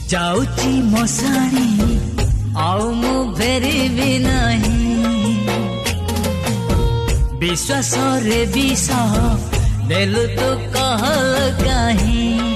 जाऊची मशाणी आउ मु फेरिबी नहीं विश्वास रे विष देलु तू कहल कहीं